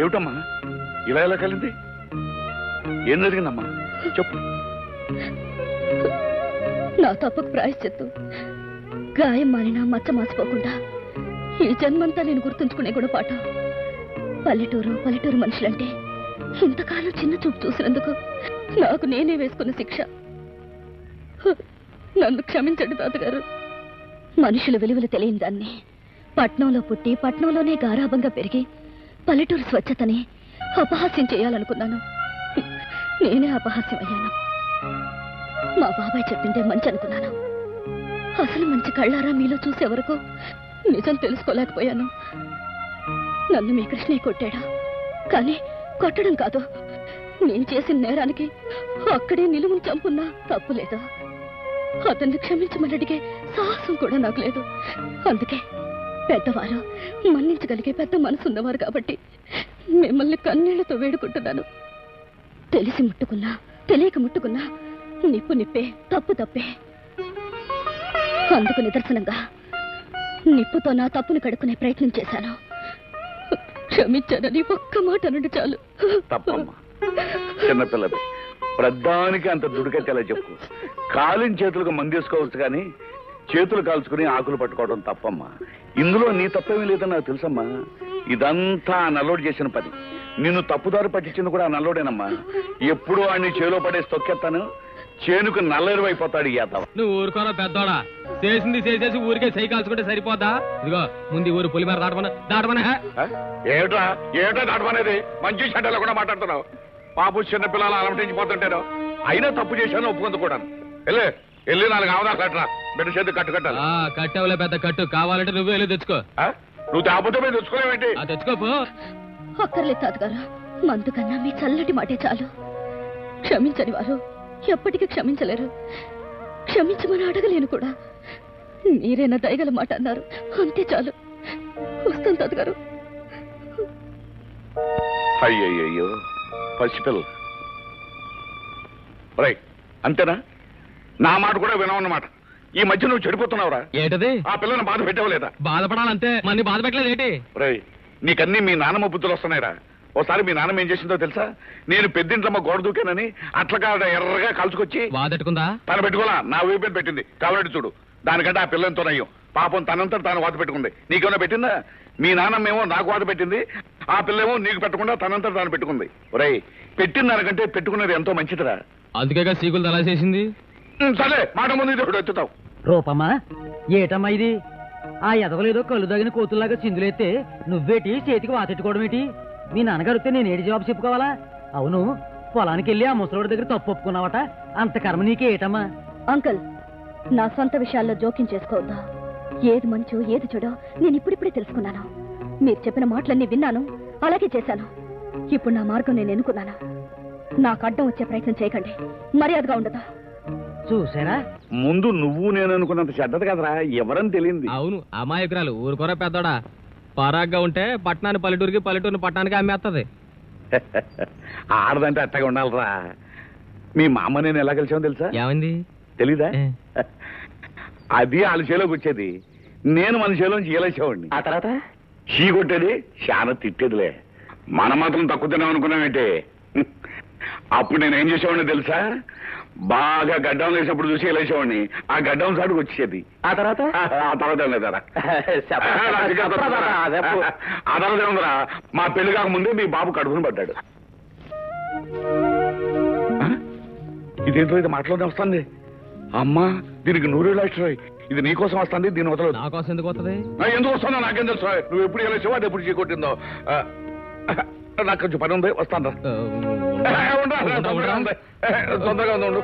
ఏమిటమ్మా ఇలా ఎలా కలింది? ఏం జరిగిందమ్మా చెప్పు. నా తప్పుకు ప్రాయశ్చిత్తు గాయం మారినా మచ్చ మాసిపోకుండా ఈ జన్మంతా నేను గుర్తుంచుకునే గుణపాఠం. పల్లెటూరు మనుషులంటే ఇంతకాలం చిన్న చూపు చూసినందుకు నాకు నేనే వేసుకున్న శిక్ష. నన్ను క్షమించండి తాతగారు. మనుషుల విలువలు తెలియని దాన్ని పట్నంలో పుట్టి పట్నంలోనే గారాభంగా పెరిగి పల్లెటూరు స్వచ్ఛతని అపహాస్యం చేయాలనుకున్నాను. నేనే అపహాస్యం అయ్యాను. మా బాబాయ్ చెప్పిందే మంచి అనుకున్నాను. అసలు మంచి కళ్ళారా మీలో చూసే వరకు నిజం తెలుసుకోలేకపోయాను. నన్ను మీ కృష్ణయ్య కొట్టాడా? కానీ కొట్టడం కాదు, నేను చేసిన నేరానికి అక్కడే నిలువుని చంపున్నా తప్పులేదు. అతన్ని క్షమించమని అడిగే సాహసం కూడా నాకు లేదు. అందుకే పెద్దవారు మన్నించగలిగే పెద్ద మనసు ఉన్నవారు కాబట్టి మిమ్మల్ని కన్నీళ్లతో వేడుకుంటున్నాను. తెలిసి ముట్టుకున్నా తెలియక ముట్టుకున్నా నిప్పు నిప్పే, తప్పు తప్పే. అందుకు నిదర్శనంగా నిప్పుతో నా తప్పును కడుక్కునే ప్రయత్నం చేశాను. క్షమించానని ఒక్క మాట అనండి చాలు. తప్పమ్మా, చిన్నపిల్లది ప్రధానికి అంత దుడికెట్టేలా చెప్పు. కాలిన చేతులకు మందేసుకోవచ్చు కానీ చేతులు కాల్చుకుని ఆకులు పట్టుకోవడం తప్పమ్మా. ఇందులో నీ తప్పేమీ లేదని నాకు తెలుసమ్మా. ఇదంతా ఆ నల్లోడు చేసిన పని. నిన్ను తప్పుదారు పట్టించింది కూడా ఆ నల్లోడేనమ్మా. ఎప్పుడు వాడిని చేలో పడేసి తొక్కేస్తాను, చేనుకు నల్లెరువు అయిపోతాడు. నువ్వు ఊరుకోరా పెద్దోడా, చేసింది చేసేసి ఊరికే సై కాల్చుకుంటే సరిపోతా. ఇదిగో ముందు ఊరు పులిమేర దాటమనే. ఏమిట్రా ఏమిటా దాటమనేది? మంచి చెడ్డలో కూడా మాట్లాడుతున్నావు. పాపు చిన్న పిల్లలు అలమటించిపోతుంటాను. అయినా తప్పు చేశాను ఒప్పుకుంది కూడా. వెళ్ళి 4 ఆవదాలు కట్టరా. బిడ్డ చేతి కట్టు కట్టాలి. కట్టేవలే పెద్ద కట్టు. కావాలంటే నువ్వే వెళ్ళి తెచ్చుకో. నువ్వు తేకపోతే మేము తెచ్చుకోలేవేంటి? తెచ్చుకోపో. అక్కర్లేదు తాతగారు, మందు కన్నా మీ చల్లటి మాటే చాలు. క్షమించని వారు ఎప్పటికీ క్షమించలేరు. క్షమించమని అడగలేను కూడా. మీరేనా దయగల మాట అన్నారు, అంతే చాలు. వస్తాను తాతగారు. అయ్యయ్యో పసిపిల్ల రైట్ అంతేనా? నా మాట కూడా వినవన్నమాట. ఈ మధ్య నువ్వు చెడిపోతున్నావురా. ఏంటది? ఆ పిల్లని బాధ పెట్టవలేదా? బాధపడాలంతే, మన్ని బాధ పెట్టలేదు ఏంటి? రై నీకన్నీ మీ నాన్నమ్మ బుద్ధులు వస్తున్నాయిరా. ఓసారి మీ నాన్నమ్మ ఏం చేసిందో తెలుసా? నేను పెద్దింట్లమ్మ గోడ దూకానని అట్లగా ఎర్రగా కలుసుకొచ్చి బాధెట్టుకుందా? తన పెట్టుకోలా నా వైపు పెట్టింది. కావాలంటే చూడు. దానికంటే ఆ పిల్లలతో నయ్యం. పాపం తనంతా తాను వాత పెట్టుకుంది. నీకేమైనా పెట్టిందా? మీ నాన్నమ్మేమో నాకు వాత పెట్టింది, ఆ పిల్లేమో నీకు పెట్టకుండా తనంతా తాను పెట్టుకుంది. రై పెట్టిన దానికంటే పెట్టుకున్నది ఎంతో మంచిదిరా. అందుకేగా సీకులు తలా చేసింది. సరే మాట ముందు ఇప్పుడు ఎత్తుతావు. రూపమ్మా ఏటమ్మా ఇది? ఆ ఎదవలేదో కళ్ళు తగిన కోతుల్లాగా చిందులేస్తే నువ్వేటి చేతికి వాతెట్టుకోవడం ఏంటి? మీ నాన్నగారు వస్తే నేను ఏడు జవాబు చెప్పుకోవాలా? అవును, పొలానికి వెళ్ళి ఆ ముసలోడి దగ్గర తప్పు ఒప్పుకున్నావట. అంత కర్మ నీకే ఏటమ్మా? అంకుల్, నా సొంత విషయాల్లో జోక్యం చేసుకోవద్దా? ఏది మంచో ఏది చెడో నేను ఇప్పుడిప్పుడే తెలుసుకున్నాను. మీరు చెప్పిన మాటలన్నీ విన్నాను, అలాగే చేశాను. ఇప్పుడు నా మార్గం నేను ఎన్నుకున్నాను. నాకు అడ్డం వచ్చే ప్రయత్నం చేయకండి, మర్యాదగా ఉండదా? చూసారా, ముందు నువ్వు నేను అనుకున్నంత చెడ్డది కదరా, ఎవరని తెలియంది. అవును, అమాయకురాలు. ఊరుకోరా పెద్దోడా. పరాగ్గా ఉంటే పట్టణాన్ని పల్లెటూరికి, పల్లెటూరిని పట్టణానికి అమ్మేస్తుంది. ఆడదంటే అట్టగా ఉండాలరా. మీ మా అమ్మ నేను ఎలా కలిసామో తెలుసా? ఏమైంది తెలీదా? అది వాళ్ళ చేలోకి వచ్చేది, నేను మన చేలోంచి ఏలేసేవాడిని. ఆ తర్వాత చీ కొట్టేది, చాలా తిట్టేదిలే. మనం మాత్రం తక్కువ తిన్నాం అనుకున్నామేంటి? అప్పుడు నేను ఏం చేసేవాడిని తెలుసా? బాగా గడ్డం వేసినప్పుడు చూసి వెళ్ళేసేవాడిని. ఆ గడ్డం సాటుకు వచ్చేది. ఆ తర్వాత లేదరా. ఆ తర్వాత ఏముందరా, మా పెళ్లి కాకముందే మీ బాబు కడుపుని పడ్డాడు. ఇదేంటో ఇది మాటలోనే వస్తుంది. అమ్మా దీనికి 100 లక్షలు. ఇది నీకోసం వస్తుంది, దీని వదలదు. నా కోసం ఎందుకు వస్తుంది? ఎందుకు వస్తుందో నాకేం తెలుసు. నువ్వు ఎప్పుడు వెళ్ళేసావో అది ఎప్పుడు చీకొట్టిందో. నాకు కొంచెం పని ఉంది, వస్తాను రా. తొందరగా ఉండు.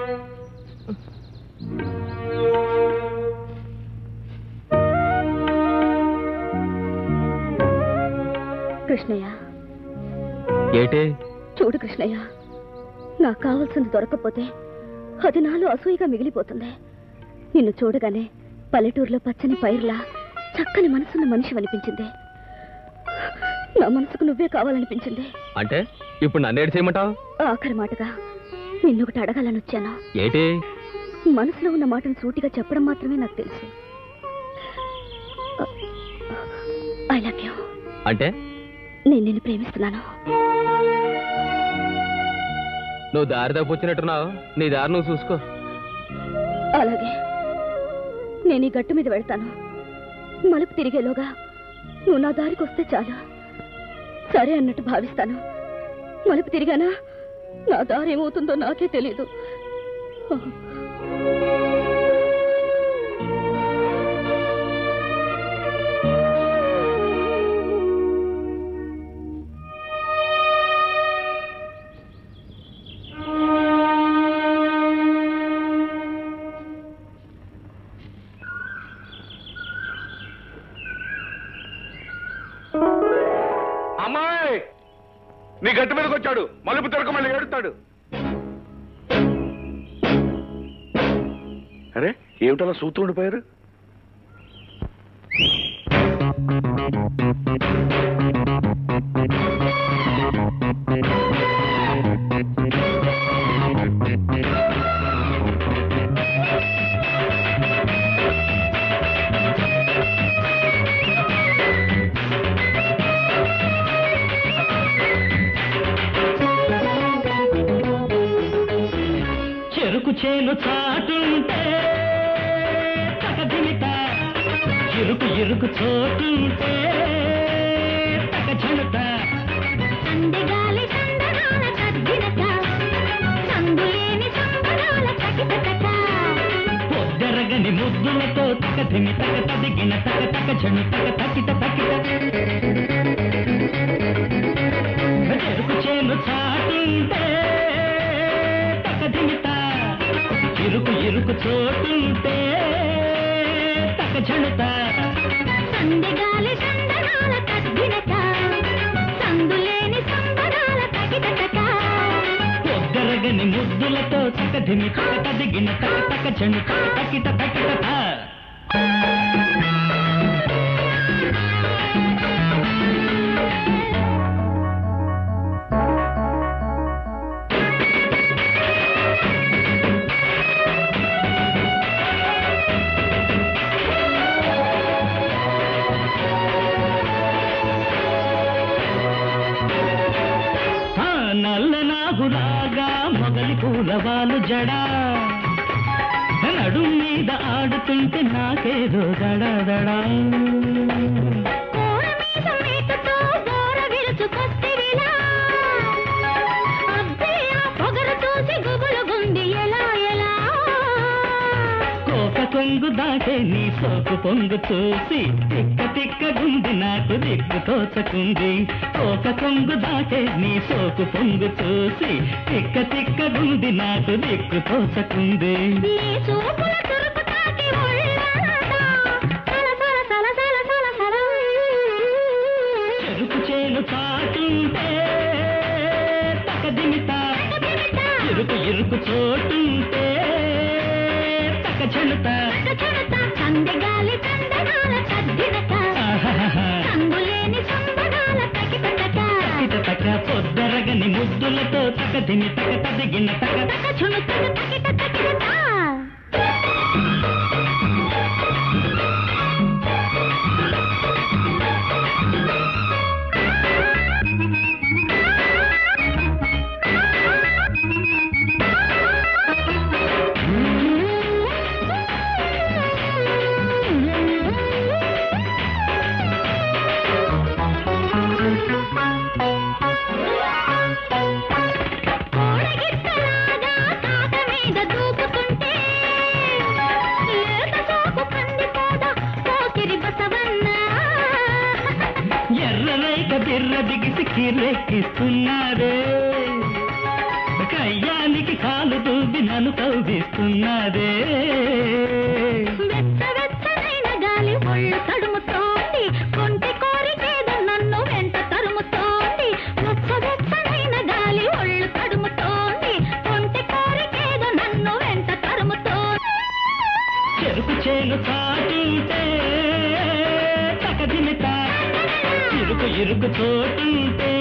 కృష్ణయ్య, ఏటే? చూడు కృష్ణయ్య, నాకు కావాల్సింది దొరకకపోతే అది నాలో అసూయగా మిగిలిపోతుంది. నిన్ను చూడగానే పల్లెటూరులో పచ్చని పైర్లా చక్కని మనసున్న మనిషి అనిపించింది. నా మనసుకు నువ్వే కావాలనిపించింది. అంటే ఇప్పుడు నన్ను ఏడు చేయమంటావు? ఆఖరి మాటగా నిన్నొకటి అడగాలని వచ్చాను. ఏటి? మనసులో ఉన్న మాటను సూటిగా చెప్పడం మాత్రమే నాకు తెలుసు. I love you. అంటే నేను నిన్ను ప్రేమిస్తున్నాను. నువ్వు దారి తప్పొచ్చినట్టున్నావు. నీ దారి నువ్వు చూసుకో. అలాగే, నేను ఈ గట్టు మీద వెళ్తాను. మలుపు తిరిగేలోగా నువ్వు నా దారికి వస్తే చాలు. సరే అన్నట్టు భావిస్తాను. మలుపు తిరిగానా నా దారి ఏమవుతుందో నాకే తెలీదు. అమ్మాయి, నీ గట్టు మీదకి వచ్చాడు. మలుపు తిరగ మళ్ళీ ఏడుతాడు. అరే, ఏమిటలా సూతూ ఉండిపోయారు? చేను చాటుంటే తగదిమిత, ఇరుకు ఇరుకు చోటుంటే తగ చెడుత, సందగాలి సందగాల తద్దినక, సందులేని సంబరాల తకితక, పొద్దరగని ముద్దులతో తగదిమి తగ తదిగిన తగ తగ చెడు తగ తకిట తకిట. చెరుకు చేను చాటుంటే తగదిమిత, ఇరుకు ఇరుకు చోటుంటే తగ చెడుత, సందగాలి సందగాల తద్దినక, సందులేని సంబరాల తకితక, పొద్దరగని ముద్దులతో తగదిమి తగ తదిగిన తగ తగ చెడు తగ తకిట తకిట. నల్లనాగులాగా మొగలి పూలవాలు జడా, నడుం మీద ఆడుతుంటే నాకేదో దడదడా. కొంగు దాటే నీ సోకు పొంగు చూసి తిక్క తిక్క గుంది నాకు దిక్కు తోచకుంది. ఒక కొంగు దాటే నీ సోకు పొంగు చూసి తిక్క తిక్క గుంది నాకు దిక్కు తోచకుంది. చెరుకు చేను చాటుంటే తగదిమిత, ఇరుకు ఇరుకు చోటుంటే తగ చెడుత, సందగాలి సందగాల తద్దినక, సందులేని సంబరాల తకితక, తక పొద్దరగని ముద్దులతో తగదిమి తగ తదిగిన తగ తక చును తక తకిట తకిట. బిర్ర దిగిసి కిరెక్కిస్తున్నారే, కయ్యానికి కాలు దూబి నన్ను కౌగిస్తున్నారే. వెచ్చవెచ్చనైన గాలి ఒళ్ళు తడుముతోంది, కొంటి కోరికేదో నన్ను వెంట తరుముతోంది. వెచ్చవెచ్చనైన గాలి ఒళ్ళు తడుముతోంది, కొంటి కోరికేదో నన్ను వెంట తరుముతోంది. చెరుకు చేను చాటుంటే తగదిమిత, ఇరుకు ఇరుకు చోటుంటే